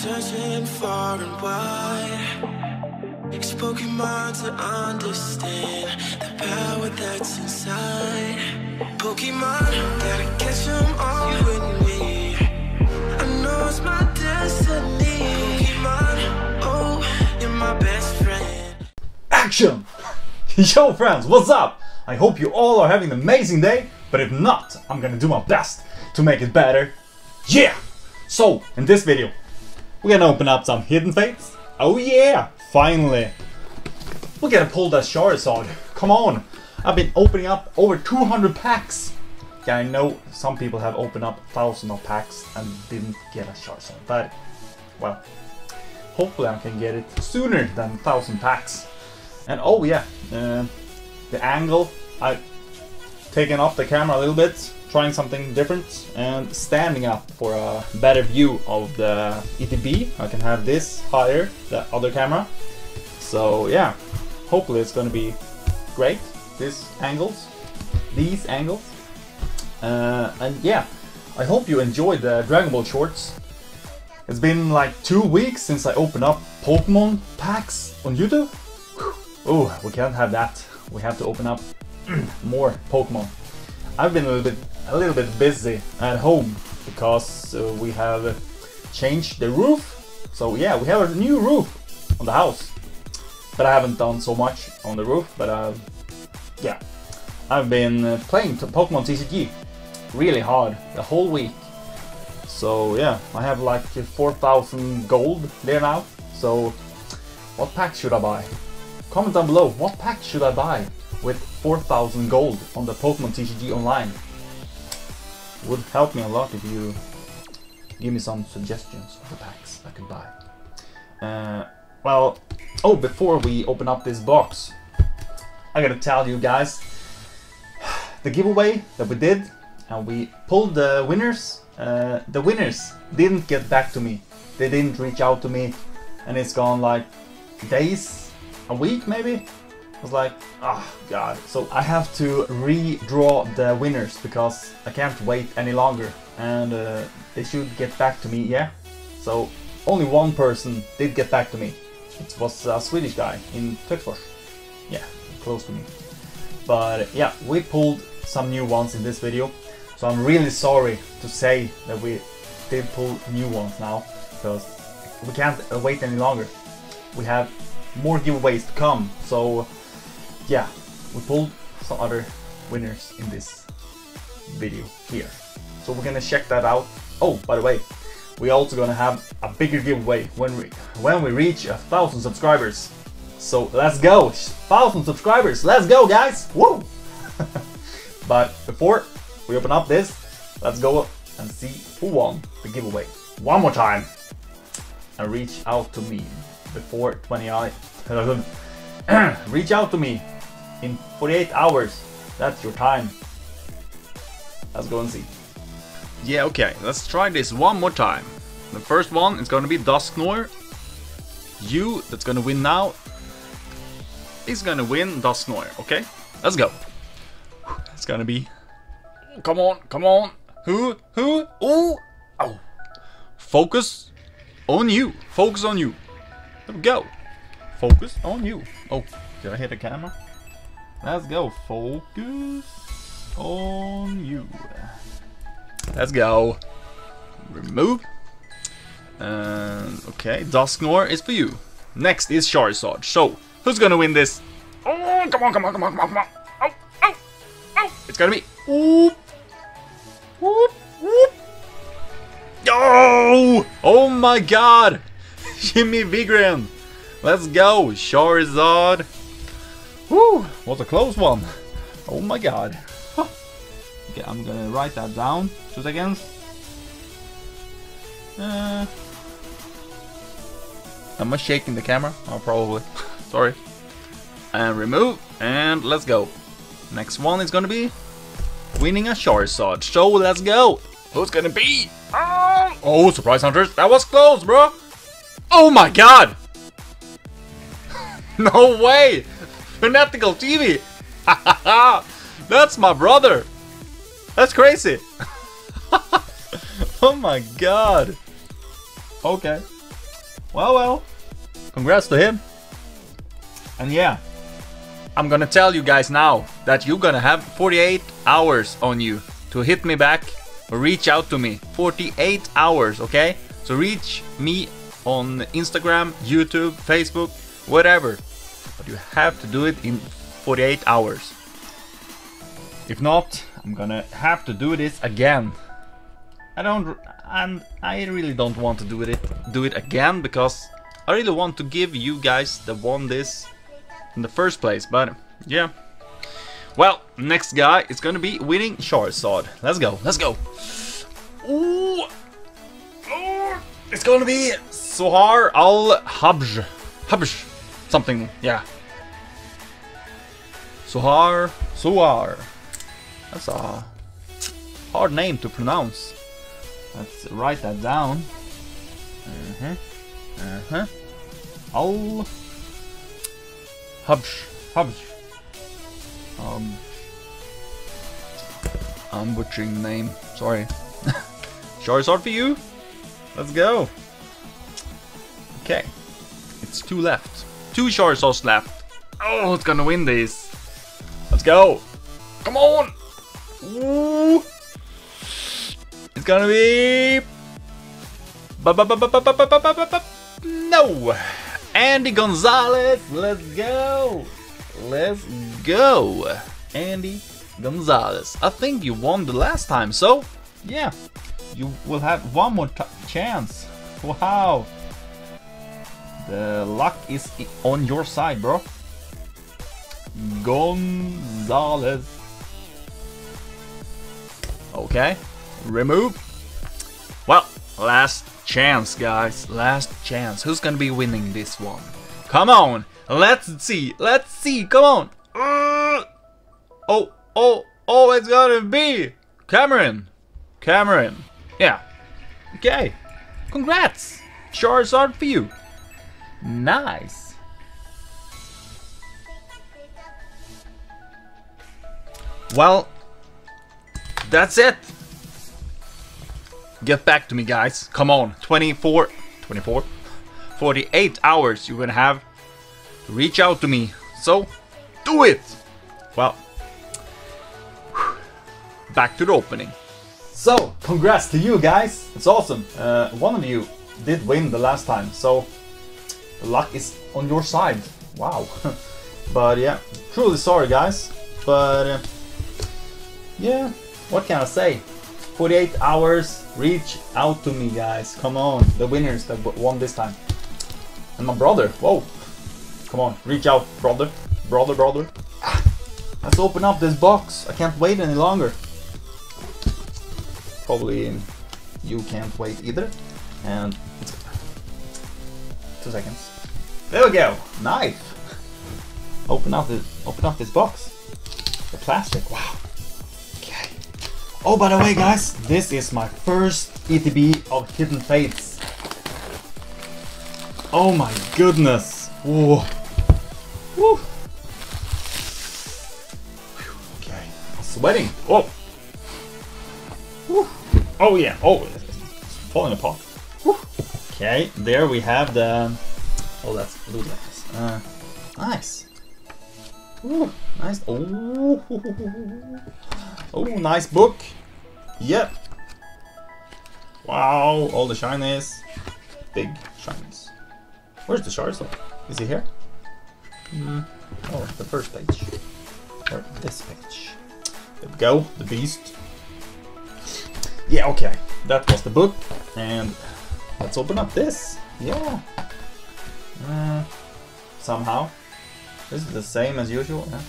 searching far and wide. Use Pokemon to understand the power that's inside. Pokemon, gotta catch them all with me. I know it's my destiny. Pokemon, oh, you're my best friend. Action! Yo friends, what's up? I hope you all are having an amazing day, but if not, I'm gonna do my best to make it better. Yeah! So, in this video, we're gonna open up some Hidden Fates. Oh yeah! Finally! We're gonna pull that Charizard. Come on! I've been opening up over 200 packs. Yeah, I know some people have opened up thousands of packs and didn't get a Charizard, but well, hopefully I can get it sooner than 1,000 packs. And oh yeah, the angle, I've taken off the camera a little bit, trying something different and standing up for a better view of the ETB. I can have this higher, the other camera. So yeah, hopefully it's gonna be great, these angles. And yeah, I hope you enjoyed the Dragon Ball shorts. It's been like 2 weeks since I opened up Pokemon packs on YouTube. Oh, we can't have that. We have to open up more Pokemon. I've been a little bit busy at home because we have changed the roof. So yeah, we have a new roof on the house. But I haven't done so much on the roof. But yeah, I've been playing Pokemon TCG really hard the whole week. So yeah, I have like 4,000 gold there now. So what pack should I buy? Comment down below, what pack should I buy with 4,000 gold on the Pokemon TCG Online? It would help me a lot if you give me some suggestions of the packs I could buy. Well, oh, before we open up this box, I gotta tell you guys, the giveaway that we did, and we pulled the winners didn't get back to me. They didn't reach out to me, and it's gone like days, a week maybe. I was like, oh god. So I have to redraw the winners because I can't wait any longer, and they should get back to me, yeah. So only one person did get back to me. It was a Swedish guy in Töcksfors, yeah, close to me. But yeah, we pulled some new ones in this video, so I'm really sorry to say that we did pull new ones now, because we can't wait any longer. We have more giveaways to come, so yeah, we pulled some other winners in this video here. So we're gonna check that out. Oh, by the way, we're also gonna have a bigger giveaway when we reach 1,000 subscribers. So let's go, 1,000 subscribers, let's go guys, woo! But before we open up this, let's go and see who won the giveaway one more time and reach out to me before 20 reach out to me in 48 hours. That's your time. Let's go and see. Yeah, okay, let's try this one more time. The first one is gonna be Dusknoir. You that's gonna win now is gonna win Dusknoir, okay? Let's go. It's gonna be, come on, come on. Who? Oh, oh. Focus on you. Focus on you. There we go. Focus on you. Oh, did I hit the camera? Let's go. Focus on you. Let's go. Remove. Okay, Dusknoir is for you. Next is Charizard. So, who's gonna win this? Oh, come on, come on, come on, come on, come on. Oh, oh, oh. It's gonna be. Whoop. Whoop, whoop. Oh! Oh my god! Jimmy Vigran! Let's go! Charizard! Woo! What a close one! Oh my god! Huh. Okay, I'm gonna write that down. 2 seconds. Am I shaking the camera? Oh, probably. Sorry. And remove. And let's go. Next one is gonna be winning a Charizard. So let's go! Who's gonna be? Oh, surprise hunters! That was close, bro! Oh my god! No way! Fanatical TV! That's my brother! That's crazy! Oh my god! Okay. Well. Congrats to him. And yeah, I'm gonna tell you guys now that you're gonna have 48 hours on you to hit me back or reach out to me. 48 hours, okay? So reach me on Instagram, YouTube, Facebook, whatever. But you have to do it in 48 hours. If not, I'm gonna have to do this again. I really don't want to do it again, because I really want to give you guys that won this in the first place. But yeah. Well, next guy is gonna be winning Charizard. Let's go. Ooh. Oh, it's gonna be Sohar Al-Habj. Something, yeah. Sohar. That's a hard name to pronounce. Let's write that down. Al-Habj. I'm butchering the name, sorry. Charizard for you. Let's go. Okay, it's 2 left. 2 Charizards left. Oh, it's gonna win this. Let's go. Come on. Ooh. It's gonna be... No. Andy Gonzalez. Let's go. Andy Gonzalez. I think you won the last time, so yeah, you will have one more chance. Wow. The luck is on your side, bro. Gonzalez. Okay, remove. Well, last chance, guys. Last chance. Who's gonna be winning this one? Come on. Let's see. Come on. Oh, it's gonna be Cameron. Yeah. Okay. Congrats. Charizard for you. Nice. Well, that's it. Get back to me, guys. Come on. 48 hours you're gonna have to reach out to me. So, do it. Well, back to the opening. So, congrats to you guys. It's awesome. One of you did win the last time, so the luck is on your side. Wow. But yeah, truly sorry, guys. But yeah, what can I say? 48 hours, reach out to me, guys. Come on, the winners that won this time. And my brother, whoa. Come on, reach out, brother. Let's open up this box. I can't wait any longer. Probably you can't wait either. And 2 seconds. There we go. Knife. Open up this box. The plastic. Wow. Okay. Oh, by the way, guys, this is my first ETB of Hidden Fates. Oh my goodness. Whoa. Woo. Okay. I'm sweating. Oh. Woo. Oh yeah. Oh, it's falling apart. Woo. Okay. There we have the. Oh, that's ludicrous. Nice. Ooh, nice. Oh, nice book. Yep. Wow, all the shinies. Big shinies. Where's the Charizard? Is he here? Oh, the first page. Or this page. There we go, the beast. Yeah, okay. That was the book. And let's open up this. Yeah. Somehow. This is the same as usual. Yeah.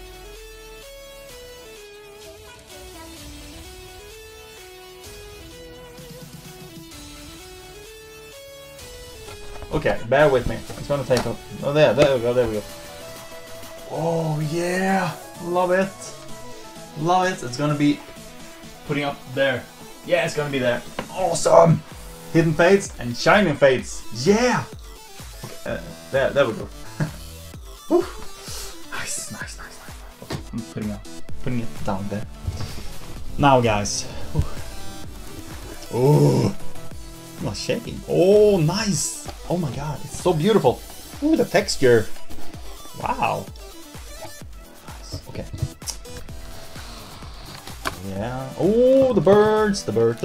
Okay, bear with me. It's gonna take a. Oh, there we go. Oh yeah, love it. It's gonna be putting up there. Yeah, it's gonna be there. Awesome. Hidden Fates and Shining Fates. Yeah. Okay, there we go. Woo. Nice. Okay, I'm putting it down there. Now, guys. Oh, I'm not shaking. Oh, nice. Oh my god, it's so beautiful. Ooh, the texture. Wow. Nice. Okay. Yeah. Oh, the birds, the birds.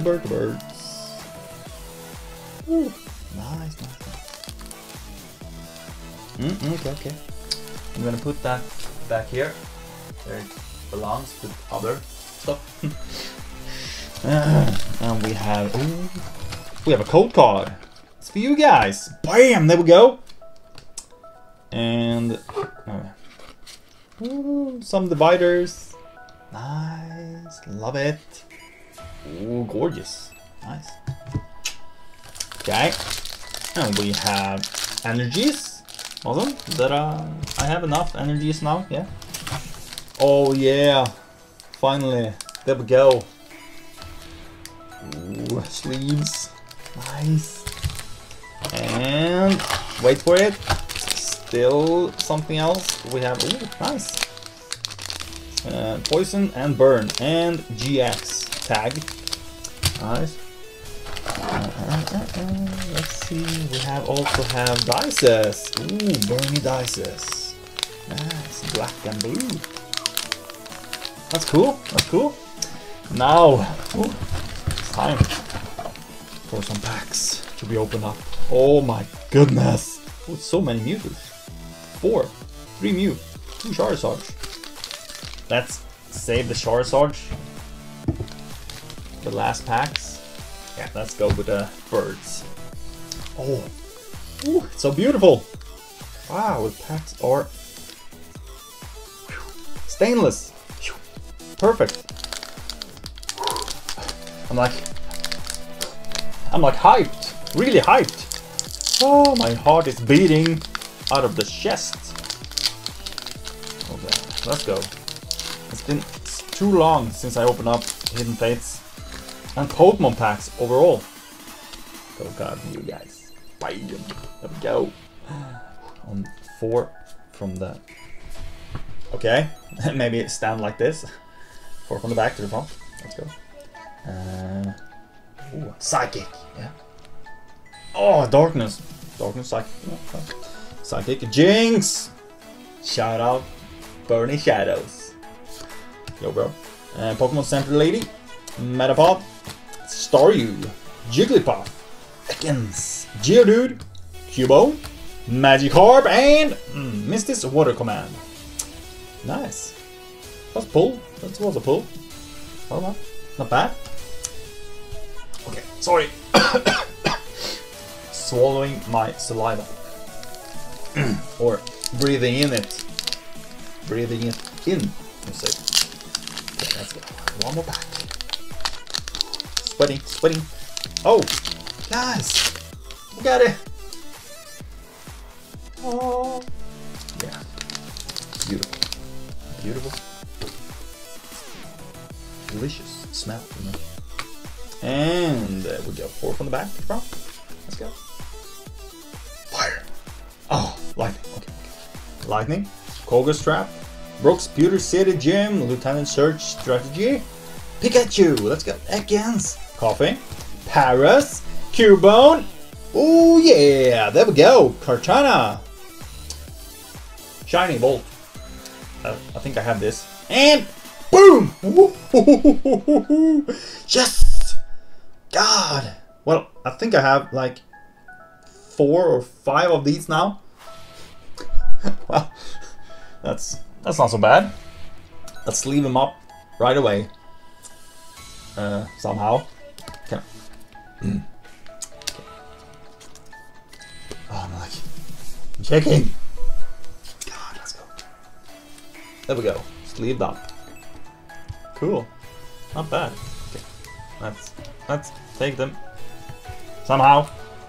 Ooh, nice. Okay. I'm gonna put that back here. There it belongs with other stuff. And we have a code card. It's for you guys. Bam! There we go. And some dividers. Nice, love it. Ooh, gorgeous. Nice. Okay. And we have energies. Awesome. I have enough energies now. Yeah. Oh yeah. Finally. There we go. Ooh, sleeves. Nice. And wait for it. Still something else. We have. Ooh, nice. Poison and burn and GX tag. Nice. Let's see. We also have dices. Ooh, Bernie dices. Nice, black and blue. That's cool. Now, it's time for some packs to be opened up. Oh my goodness! Oh, so many Mewtwo's. 4, 3 Mew, 2 Charizards. Let's save the Charizard. The last packs. Yeah, let's go with the birds. Oh, ooh, it's so beautiful. Wow, the packs are stainless. Perfect. I'm like hyped, really hyped. Oh, my heart is beating out of the chest. Okay, let's go. It's been too long since I opened up Hidden Fates and Pokemon packs overall. Go card for you guys. Bam. There we go. On 4 from the. Okay, maybe stand like this. 4 from the back to the front. Let's go. Ooh, Psychic. Yeah. Oh, Darkness. Psychic. Yeah. Psychic. Jinx. Shout out, Bernie Shadows. Yo, bro. Pokemon Center Lady. Metapod. Staryu. Jigglypuff. Ekans. Geodude. Cubone. Magikarp. And Misty's Water Command. Nice. That's pull. That was a pull. Oh, well. Not bad. Okay, sorry. Swallowing my saliva. Or breathing in it. Breathing it in. Let's see. Okay, let's go. One more pack. Sweating. Oh, guys. We got it. Oh. Yeah. Beautiful. Delicious smell, you know. And there we go. 4 from the back. Let's go. Fire. Oh, lightning. Okay. Lightning. Koga's Trap. Brooks Pewter City Gym. Lieutenant Search Strategy. Pikachu. Let's go. Ekans. Coffee. Paras. Cubone. Oh yeah. There we go. Kartana. Shiny Bolt. I think I have this. And boom! Yes! God! Well, I think I have like 4 or 5 of these now. Well, that's not so bad. Let's leave them up right away. Somehow. Okay. Oh, I'm checking. God, let's go. There we go. Sleeved up. Cool. Not bad. Okay. Let's take them. Somehow.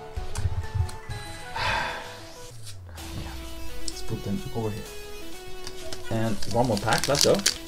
Yeah. Let's put them over here. And one more pack. Let's go.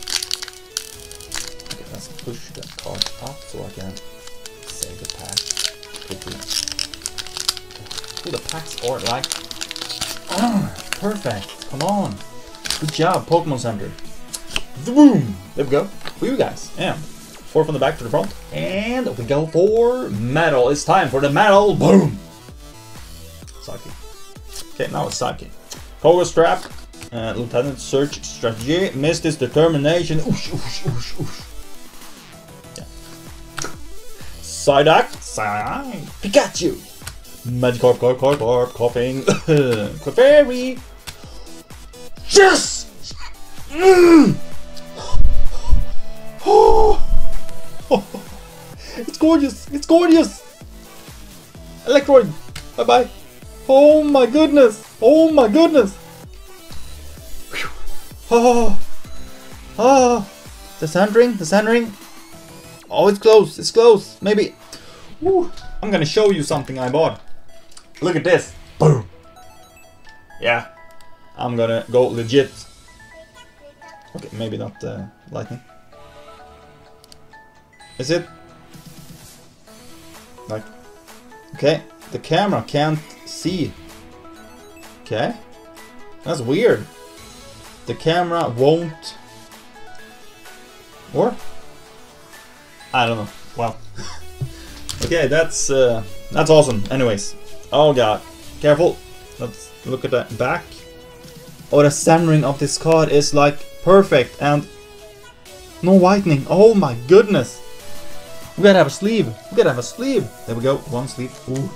Okay, let's push the card up so I can save the pack quickly. Oh, the packs are like. Oh, perfect. Come on. Good job, Pokemon Center. Boom! There we go. For you guys. And 4 from the back to the front. And we go for metal. It's time for the metal. Boom! Psychic. Okay, now it's Psychic. Power Strap. Lieutenant Search Strategy. Misty's Determination. Oosh, oosh, oosh, oosh. Yeah. Psyduck. Pikachu. Magikarp, coughing. Clefairy. Yes! Oh. It's gorgeous! It's gorgeous! Electroid! Bye bye! Oh my goodness! Oh my goodness! Oh! Oh! The sand ring! The sand ring! Oh, it's close! It's close! Maybe! Woo. I'm gonna show you something I bought. Look at this! Boom! Yeah. I'm gonna go legit. Okay, maybe not lightning. Is it? Like, okay, the camera can't see. Okay, that's weird. The camera won't. Or? I don't know. Wow. Okay, that's awesome. Anyways, oh god, careful. Let's look at that back. Oh, the centering of this card is like perfect and no whitening. Oh my goodness. We gotta have a sleeve. We gotta have a sleeve. There we go. One sleeve. Ooh.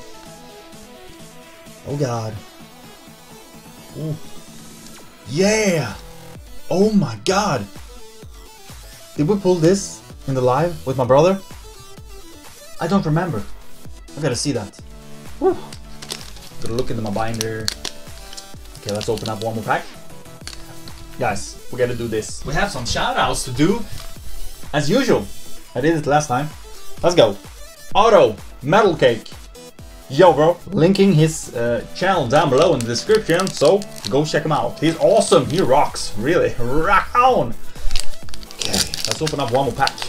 Oh god. Ooh. Yeah. Oh my god. Did we pull this in the live with my brother? I don't remember. I gotta see that. Woo. Gotta look into my binder. Okay, let's open up one more pack. Guys, we gotta do this. We have some shoutouts to do. As usual. I did it last time. Let's go. Otto, Metal Cake. Yo bro. Linking his channel down below in the description. So, go check him out. He's awesome. He rocks. Really. Rock on. Okay, let's open up one more pack.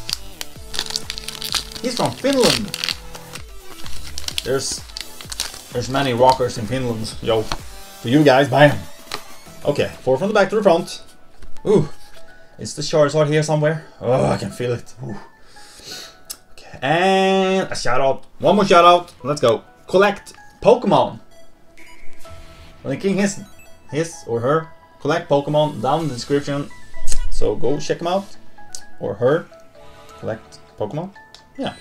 He's from Finland. There's many rockers in Finland. Yo. For you guys, bam. Okay, 4 from the back to the front. Ooh, is the Charizard here somewhere? Oh, I can feel it. Ooh. Okay, and a shout out. One more shout out. Let's go. Collect Pokemon. Linking his or her collect Pokemon down in the description. So go check him out. Or her. Collect Pokemon. Yeah.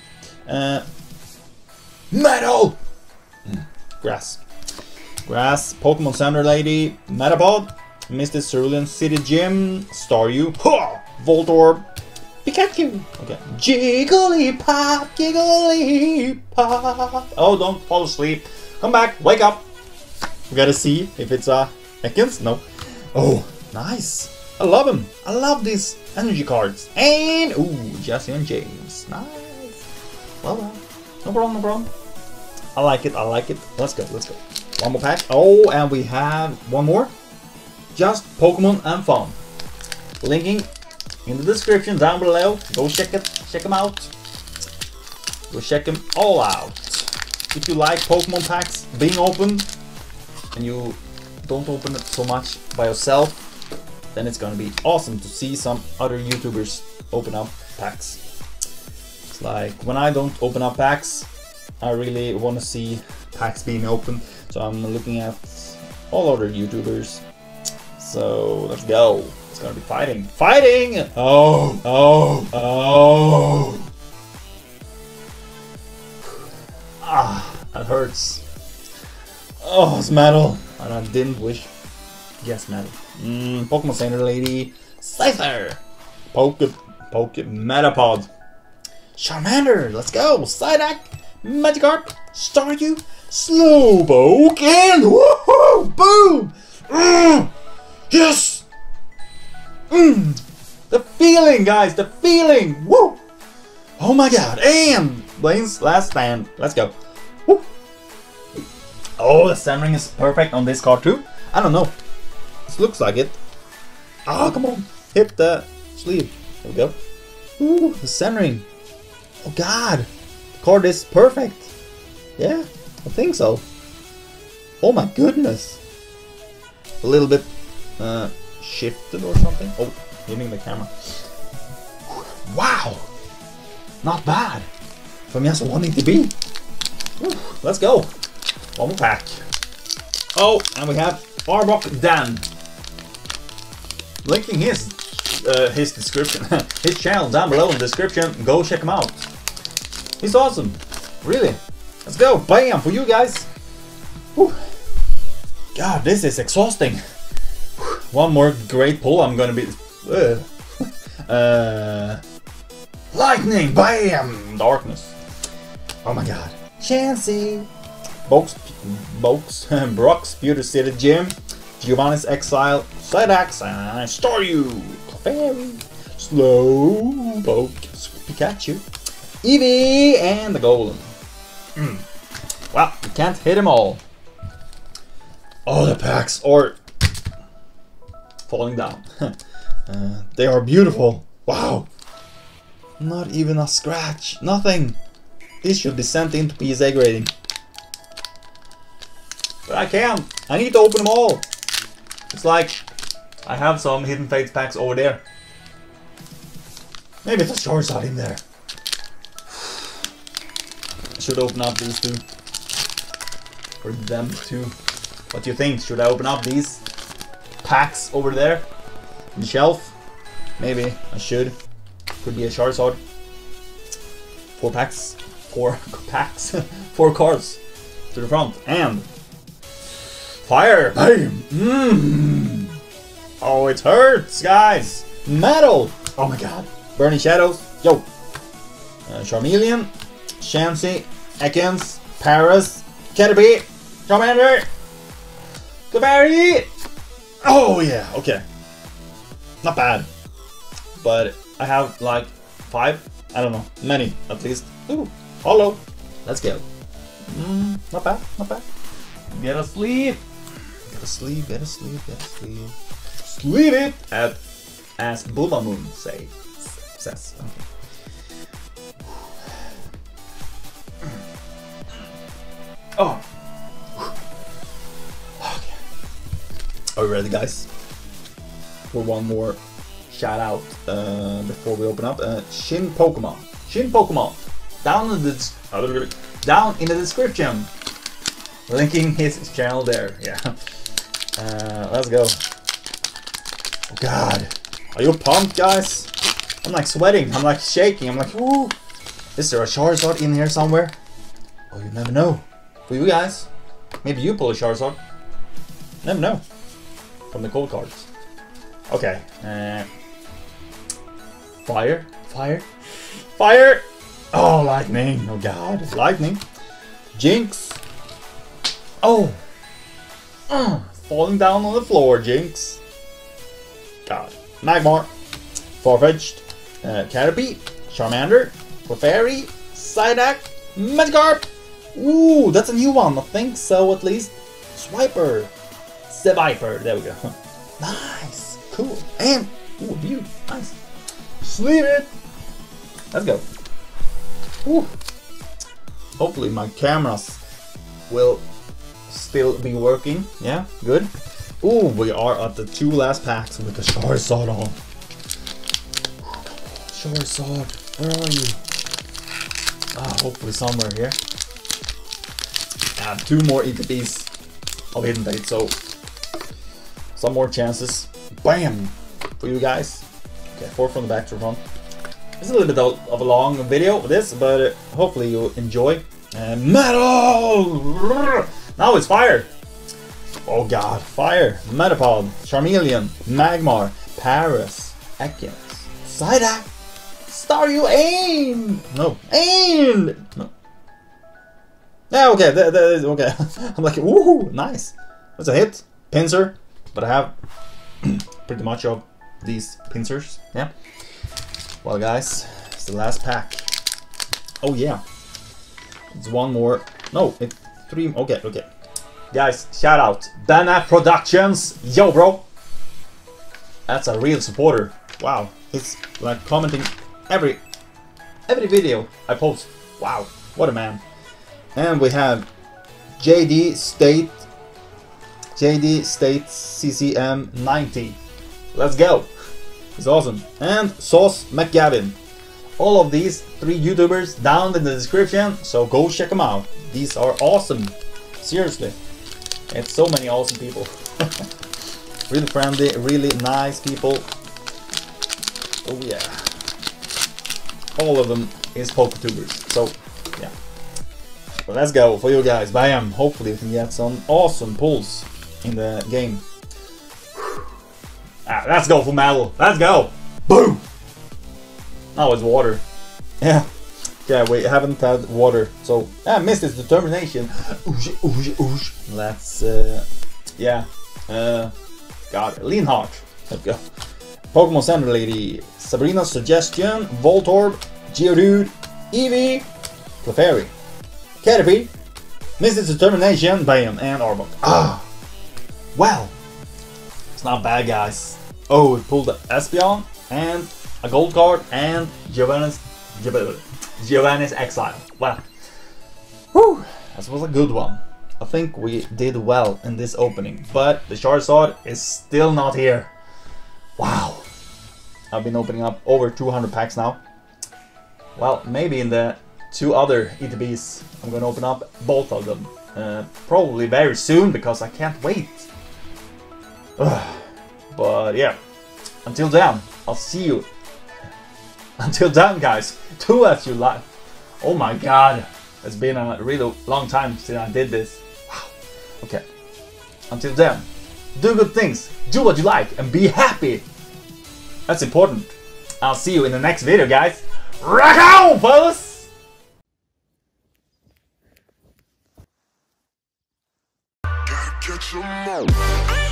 Metal. Grass. Grass, Pokemon Center Lady, Metapod, Mr. Cerulean City Gym, Staryu, Voltorb, Pikachu. Okay, Jigglypuff, Jigglypuff. Oh, don't fall asleep. Come back, wake up. We gotta see if it's Ekans. No. Oh, nice. I love him. I love these energy cards. And ooh, Jesse and James. Nice. Well done. No problem, no problem. I like it. I like it. Let's go. Let's go. One more pack. Oh, and we have one more. Just Pokemon and fun. Linking in the description down below. Go check it. Check them out. Go check them all out. If you like Pokemon packs being opened and you don't open it so much by yourself, then it's gonna be awesome to see some other YouTubers open up packs. It's like when I don't open up packs, I really want to see packs being opened. So I'm looking at all other YouTubers. So let's go. It's gonna be fighting. Fighting! Oh, oh, oh. Ah, that hurts. Oh, it's metal. And I didn't wish. Yes, metal. Pokemon Center Lady. Scyther. Metapod. Charmander. Let's go. Psyduck. Magikarp. Staryu. Slowpoke and woohoo! Boom! Yes! The feeling, guys, the feeling! Woo! Oh my god! And Blaine's last stand. Let's go. Woo! Oh, the centering is perfect on this card too. I don't know. This looks like it. Oh, come on! Hit the sleeve. There we go. Ooh, the centering. Oh god! The card is perfect. Yeah. I think so. Oh my goodness. A little bit shifted or something. Oh, hitting the camera. Wow. Not bad. From just wanting to be. Let's go. One more pack. Oh, and we have Arbok Dan. Linking his description, his channel down below in the description. Go check him out. He's awesome. Really. Let's go. Bam for you guys. Whew. God, this is exhausting. One more great pull. I'm gonna be. Lightning. Bam. Darkness. Oh my god. Chansey. Box. Brock's Beauty City Gym. Giovanni's Exile. Psydax. And Staryu. Clefairy. Slowpoke. Pikachu. Eevee. And the Golem. Well, you can't hit them all. Oh, the packs are falling down. They are beautiful. Wow. Not even a scratch. Nothing. This should be sent into PSA grading. But I can't. I need to open them all. It's like I have some Hidden Fates packs over there. Maybe it's a Charizard in there. I should open up these two. Or them too. What do you think? Should I open up these packs over there on the shelf? Maybe I should. Could be a Charizard. 4 packs. 4 packs. 4 cards to the front. And fire! Bam! Oh, it hurts, guys! Metal! Oh my god. Burning Shadows. Yo! Charmeleon. Chansey. Ekans. Paras. Caterpie. Charmander. Clefairy! Oh yeah, okay. Not bad. But I have like 5? I don't know. Many, at least. Ooh, hollow. Let's go. Not bad, not bad. Get a sleeve. Get a sleeve, get a sleeve, get a sleeve. Sleeve it! As Bulma Moon says. Okay. Oh. Are we ready, guys? For one more shout out before we open up. Shin Pokemon. Down in the description. Linking his channel there. Yeah. Let's go. Oh god. Are you pumped, guys? I'm like sweating. I'm like shaking. I'm like, ooh. Is there a Charizard in here somewhere? Oh, you never know. For you guys. Maybe you pull a Charizard. Never know. From the cold cards. Okay. Fire. Oh, lightning. Oh god. Lightning. Jinx. Oh. Falling down on the floor, Jinx. God. Magmar. Farfetch'd. Caterpie. Charmander. Clefairy. Psyduck. Magikarp. Ooh, that's a new one. I think so, at least. Swiper. Seviper, there we go. Nice, cool, and ooh, view, nice. Sleeve it. Let's go. Ooh. Hopefully my cameras will still be working. Yeah, good. Ooh, we are at the 2 last packs with the Charizard on. Charizard, where are you? Hopefully somewhere here. I have 2 more ETBs of Hidden Fate, so some more chances. Bam! For you guys. Okay, 4 from the back to the front. It's a little bit of a long video with this, but hopefully you enjoy. Metal! Now it's fire! Oh god, fire! Metapod, Charmeleon, Magmar, Paras, Ekans, Psyduck, Staryu, Aim! No, Aim! No. Yeah, okay, okay. I'm like, woohoo, nice. That's a hit. Pinsir, but I have pretty much of these pincers. Yeah. Well, guys, it's the last pack. Oh yeah, it's 1 more. No, it's 3. Okay, okay. Guys, shout out Dana Productions. Yo, bro. That's a real supporter. Wow, he's like commenting every video I post. Wow, what a man. And we have JD State CCM 90. Let's go. It's awesome. And Sauce McGavin. All of these 3 YouTubers down in the description, so go check them out. These are awesome. Seriously. It's so many awesome people. Really friendly, really nice people. Oh yeah. All of them is PokeTubers. So yeah. Well, let's go for you guys. Bam! Hopefully we can get some awesome pulls in the game. Let's go for metal. Let's go! Boom! Now it's water. Yeah. Yeah, we haven't had water. So missed his determination. Let's yeah. Got it. Leanheart. Let's go. Pokemon Center Lady. Sabrina's Suggestion. Voltorb. Geodude. Eevee. Clefairy. Caterpie. Missed its determination. Bam. And Arbok. Ah. Well. It's not bad, guys. Oh, it pulled the Espeon. And a gold card. And Giovanni's Exile. Well. Whew. That was a good one. I think we did well in this opening. But the Charizard is still not here. Wow. I've been opening up over 200 packs now. Well, maybe in the 2 other ETBs I'm gonna open up both of them. Probably very soon because I can't wait. But yeah, until then, I'll see you. Until then, guys, do as you like. Oh my god, it's been a really long time since I did this. Wow. Okay, until then, do good things, do what you like, and be happy. That's important. I'll see you in the next video, guys. Rock on, fellas! Gotta catch 'em all.